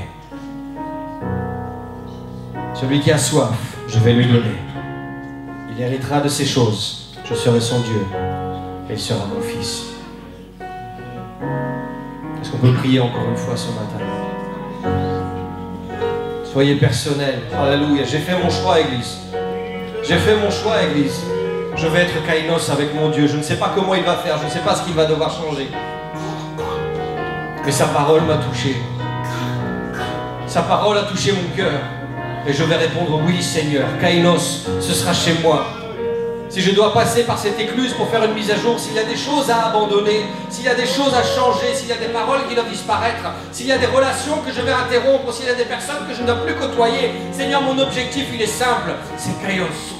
Celui qui a soif, je vais lui donner. Il héritera de ces choses. Je serai son Dieu et il sera mon fils. Est-ce qu'on peut prier encore une fois ce matin? Soyez personnels. Alléluia. J'ai fait mon choix, Église. J'ai fait mon choix, Église. Je vais être kainos avec mon Dieu. Je ne sais pas comment il va faire. Je ne sais pas ce qu'il va devoir changer. Mais sa parole m'a touché. Sa parole a touché mon cœur. Et je vais répondre oui, Seigneur. Kainos, ce sera chez moi. Si je dois passer par cette écluse pour faire une mise à jour, s'il y a des choses à abandonner, s'il y a des choses à changer, s'il y a des paroles qui doivent disparaître, s'il y a des relations que je vais interrompre, s'il y a des personnes que je ne dois plus côtoyer, Seigneur, mon objectif, il est simple. C'est Kainos.